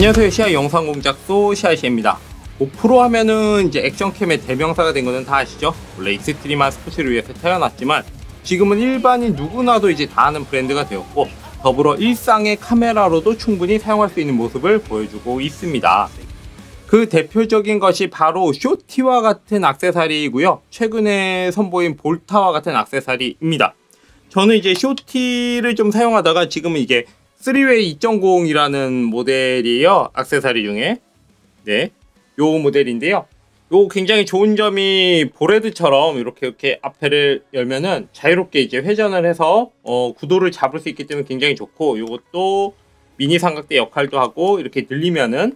안녕하세요. 시아이 영상 공작소 시아이씨입니다. 고프로 하면은 이제 액션캠의 대명사가 된 거는 다 아시죠? 원래 익스트림한 스포츠를 위해서 태어났지만 지금은 일반인 누구나도 이제 다 아는 브랜드가 되었고, 더불어 일상의 카메라로도 충분히 사용할 수 있는 모습을 보여주고 있습니다. 그 대표적인 것이 바로 쇼티와 같은 액세서리이고요. 최근에 선보인 볼타와 같은 액세서리입니다. 저는 이제 쇼티를 좀 사용하다가 지금은 이게 3웨이 2.0이라는 모델이에요. 액세서리 중에. 네, 요 모델인데요. 요 굉장히 좋은 점이 보레드처럼 이렇게 앞에를 열면은 자유롭게 이제 회전을 해서 구도를 잡을 수 있기 때문에 굉장히 좋고, 요것도 미니 삼각대 역할도 하고 이렇게 늘리면은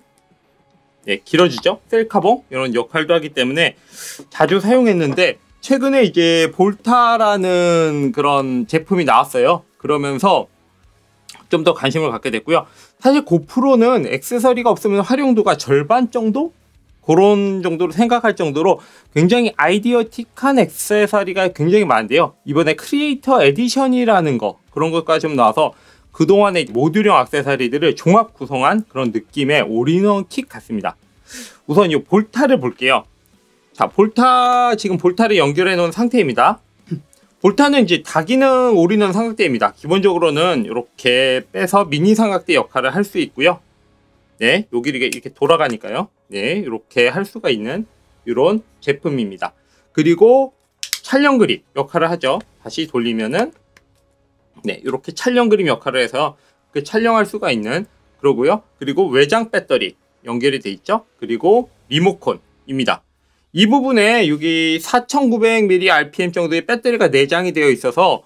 네, 길어지죠. 셀카봉 이런 역할도 하기 때문에 자주 사용했는데, 최근에 이제 볼타라는 그런 제품이 나왔어요. 그러면서 좀 더 관심을 갖게 됐고요. 사실 고프로는 액세서리가 없으면 활용도가 절반 정도? 그런 정도로 생각할 정도로 굉장히 아이디어틱한 액세서리가 굉장히 많은데요. 이번에 크리에이터 에디션이라는 거, 그런 것까지 좀 나와서 그동안의 모듈형 액세서리들을 종합 구성한 그런 느낌의 올인원 킷 같습니다. 우선 이 볼타를 볼게요. 자, 지금 볼타를 연결해 놓은 상태입니다. 볼타는 이제 다기능 올인원 삼각대입니다. 기본적으로는 이렇게 빼서 미니 삼각대 역할을 할 수 있고요. 네, 여기 이렇게 돌아가니까요. 네, 이렇게 할 수가 있는 이런 제품입니다. 그리고 촬영 그립 역할을 하죠. 다시 돌리면은 네, 이렇게 촬영 그립 역할을 해서 그 촬영할 수가 있는 그러고요. 그리고 외장 배터리 연결이 돼 있죠. 그리고 리모컨입니다. 이 부분에 여기 4900mAh RPM 정도의 배터리가 내장이 되어 있어서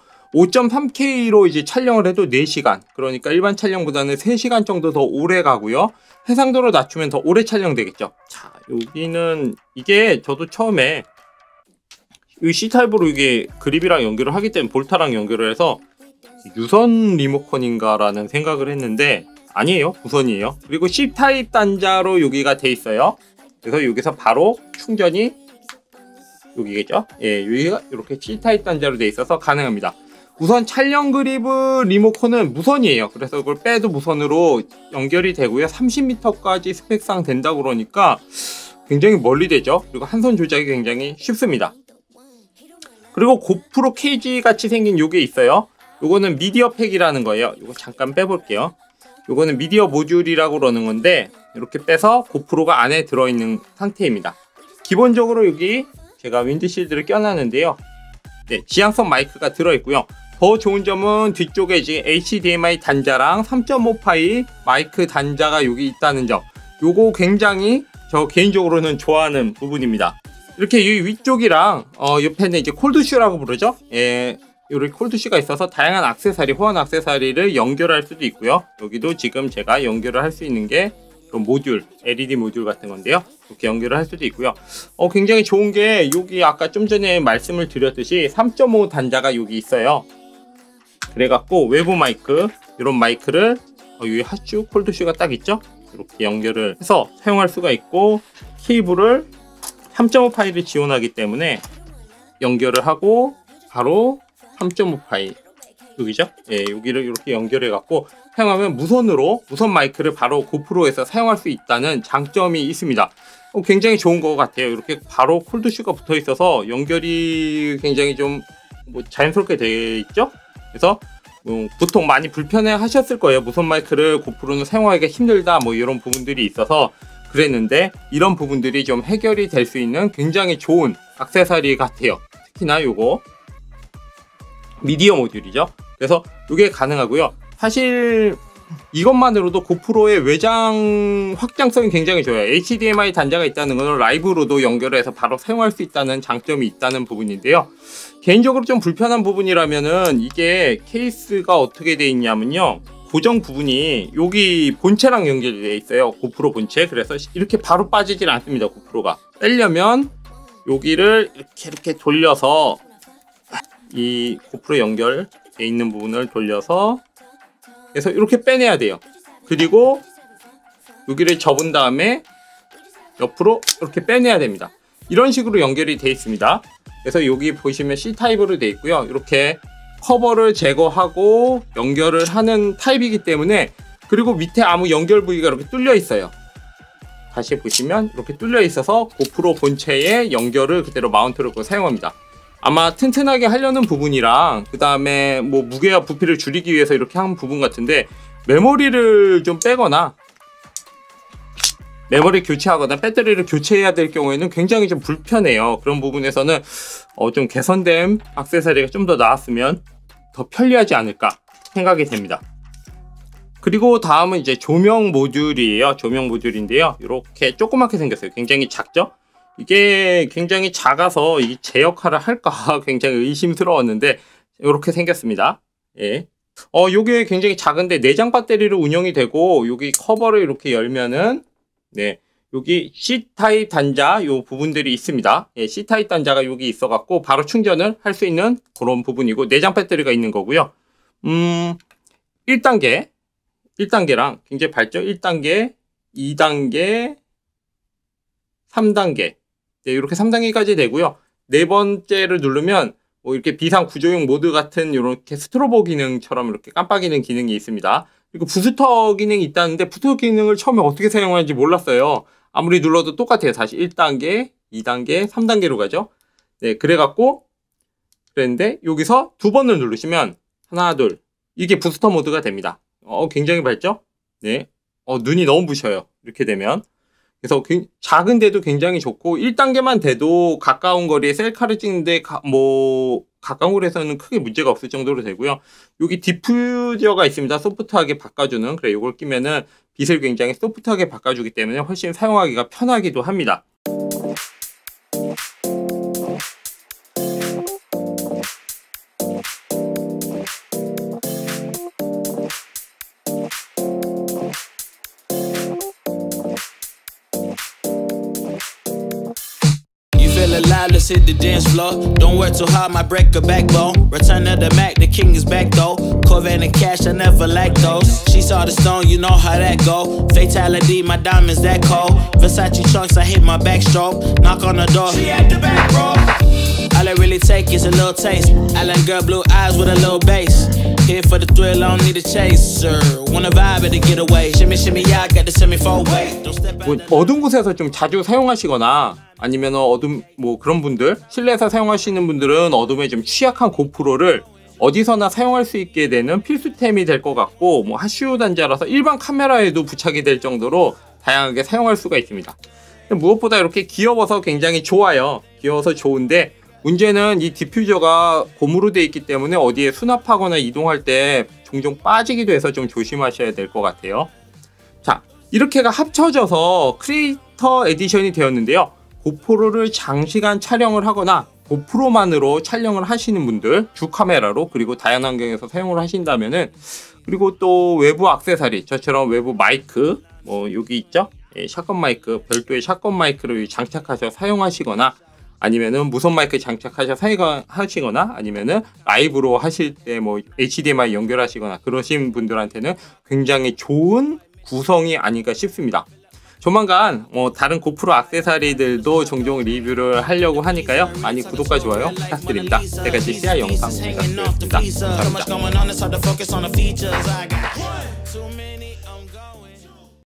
5.3K로 이제 촬영을 해도 4시간, 그러니까 일반 촬영보다는 3시간 정도 더 오래 가고요. 해상도로 낮추면 더 오래 촬영되겠죠. 자, 여기는 이게 저도 처음에 이 C타입으로 이게 그립이랑 연결을 하기 때문에 볼타랑 연결을 해서 유선 리모컨인가라는 생각을 했는데 아니에요. 무선이에요. 그리고 C타입 단자로 여기가 돼 있어요. 그래서 여기서 바로 충전이 여기겠죠? 예, 여기가 이렇게 C타입 단자로 돼 있어서 가능합니다. 우선 촬영 그립 리모컨은 무선이에요. 그래서 그걸 빼도 무선으로 연결이 되고요. 30m까지 스펙상 된다고 그러니까 굉장히 멀리 되죠. 그리고 한 손 조작이 굉장히 쉽습니다. 그리고 고프로 케이지 같이 생긴 요게 있어요. 요거는 미디어 팩이라는 거예요. 요거 잠깐 빼볼게요. 요거는 미디어 모듈이라고 그러는 건데, 이렇게 빼서 고프로가 안에 들어있는 상태입니다. 기본적으로 여기 제가 윈드실드를 껴놨는데요. 네, 지향성 마이크가 들어있고요. 더 좋은 점은 뒤쪽에 이제 HDMI 단자랑 3.5파이 마이크 단자가 여기 있다는 점. 요거 굉장히 저 개인적으로는 좋아하는 부분입니다. 이렇게 이 위쪽이랑 옆에는 이제 콜드슈라고 부르죠. 예, 이렇게 콜드슈가 있어서 다양한 액세서리, 호환 액세서리를 연결할 수도 있고요. 여기도 지금 제가 연결을 할 수 있는 게 모듈, LED 모듈 같은 건데요. 이렇게 연결을 할 수도 있고요. 굉장히 좋은 게 여기 아까 좀 전에 말씀을 드렸듯이 3.5 단자가 여기 있어요. 그래갖고 외부 마이크, 이런 마이크를 여기 핫슈, 콜드슈가 딱 있죠? 이렇게 연결을 해서 사용할 수가 있고, 케이블을 3.5 파이를 지원하기 때문에 연결을 하고 바로 3.5 파이 여기죠? 예, 여기를 이렇게 연결해 갖고 사용하면 무선 마이크를 바로 고프로에서 사용할 수 있다는 장점이 있습니다. 굉장히 좋은 것 같아요. 이렇게 바로 콜드슈가 붙어 있어서 연결이 굉장히 좀 자연스럽게 되어 있죠? 그래서 보통 많이 불편해 하셨을 거예요. 무선 마이크를 고프로는 사용하기가 힘들다 이런 부분들이 있어서 그랬는데, 이런 부분들이 좀 해결이 될 수 있는 굉장히 좋은 액세서리 같아요. 특히나 요거 미디어 모듈이죠. 그래서 이게 가능하고요. 사실 이것만으로도 고프로의 외장 확장성이 굉장히 좋아요. HDMI 단자가 있다는 것은 라이브로도 연결해서 바로 사용할 수 있다는 장점이 있다는 부분인데요. 개인적으로 좀 불편한 부분이라면은 이게 케이스가 어떻게 되어 있냐면요. 고정 부분이 여기 본체랑 연결되어 있어요. 고프로 본체. 그래서 이렇게 바로 빠지질 않습니다. 고프로가. 빼려면 여기를 이렇게 돌려서 이 고프로 연결돼 있는 부분을 돌려서 그래서 이렇게 빼내야 돼요. 그리고 여기를 접은 다음에 옆으로 이렇게 빼내야 됩니다. 이런 식으로 연결이 되어 있습니다. 그래서 여기 보시면 C타입으로 되어 있고요. 이렇게 커버를 제거하고 연결을 하는 타입이기 때문에 그리고 밑에 아무 연결 부위가 이렇게 뚫려 있어요. 다시 보시면 이렇게 뚫려 있어서 고프로 본체에 연결을 그대로 마운트를 사용합니다. 아마 튼튼하게 하려는 부분이랑 그 다음에 뭐 무게와 부피를 줄이기 위해서 이렇게 한 부분 같은데, 메모리를 좀 빼거나 메모리 교체하거나 배터리를 교체해야 될 경우에는 굉장히 좀 불편해요. 그런 부분에서는 좀 개선된 액세서리가 좀 더 나왔으면 더 편리하지 않을까 생각이 됩니다. 그리고 다음은 이제 조명 모듈이에요. 조명 모듈인데요, 이렇게 조그맣게 생겼어요. 굉장히 작죠? 이게 굉장히 작아서 이게 제 역할을 할까 굉장히 의심스러웠는데 이렇게 생겼습니다. 예. 요게 굉장히 작은데 내장 배터리로 운영이 되고, 여기 커버를 이렇게 열면은 네, 여기 C타입 단자 요 부분들이 있습니다. 예, C타입 단자가 여기 있어 갖고 바로 충전을 할 수 있는 그런 부분이고, 내장 배터리가 있는 거고요. 1단계랑 굉장히 밝죠? 1단계, 2단계, 3단계. 네, 이렇게 3단계까지 되고요. 네 번째를 누르면 뭐 이렇게 비상 구조용 모드 같은 이렇게 스트로보 기능처럼 이렇게 깜빡이는 기능이 있습니다. 그리고 부스터 기능이 있다는데, 부스터 기능을 처음에 어떻게 사용하는지 몰랐어요. 아무리 눌러도 똑같아요. 다시 1단계, 2단계, 3단계로 가죠. 네, 그랬는데 여기서 두 번을 누르시면 하나, 둘, 이게 부스터 모드가 됩니다. 굉장히 밝죠? 네. 눈이 너무 부셔요. 이렇게 되면. 그래서 작은데도 굉장히 좋고, 1단계만 돼도 가까운 거리에 셀카를 찍는데 가까운 거리에서는 크게 문제가 없을 정도로 되고요. 여기 디퓨저가 있습니다. 소프트하게 바꿔주는. 그래, 이걸 끼면은 빛을 굉장히 소프트하게 바꿔주기 때문에 훨씬 사용하기가 편하기도 합니다. Alive, let's hit the dance floor. Don't work too hard, might break a backbone. Return of the Mac, the king is back though. Corvette and cash, I never lack those. She saw the stone, you know how that go. Fatality, my diamonds that cold. Versace trunks, I hit my backstroke. Knock on the door, she at the back, bro. All I really take is a little taste. Island girl, blue eyes with a little bass. Here for the thrill, I don't need a chaser. Wanna vibe at a getaway. Shimmy, shimmy, yeah, I got the semi-four way. Don't step out. 어두운 곳에서 좀 자주 사용하시거나, 아니면 어둠 그런 분들, 실내에서 사용하시는 분들은 어둠에 좀 취약한 고프로를 어디서나 사용할 수 있게 되는 필수템이 될 것 같고, 뭐 하슈 단자라서 일반 카메라에도 부착이 될 정도로 다양하게 사용할 수가 있습니다. 무엇보다 이렇게 귀여워서 굉장히 좋아요. 귀여워서 좋은데, 문제는 이 디퓨저가 고무로 되어 있기 때문에 어디에 수납하거나 이동할 때 종종 빠지기도 해서 좀 조심하셔야 될 것 같아요. 자, 이렇게가 합쳐져서 크리에이터 에디션이 되었는데요. 고프로를 장시간 촬영을 하거나 고프로만으로 촬영을 하시는 분들, 주 카메라로, 그리고 다양한 환경에서 사용을 하신다면은, 그리고 또 외부 액세서리, 저처럼 외부 마이크, 여기 있죠? 예, 샷건 마이크, 별도의 샷건 마이크를 장착하셔서 사용하시거나, 아니면은 무선 마이크 장착하셔서 사용하시거나, 아니면은 라이브로 하실 때 HDMI 연결하시거나 그러신 분들한테는 굉장히 좋은 구성이 아닐까 싶습니다. 조만간 다른 고프로 액세서리들도 종종 리뷰를 하려고 하니까요. 많이 구독과 좋아요 부탁드립니다. 제가 CCR 영상 제작되었습니다. 감사합니다.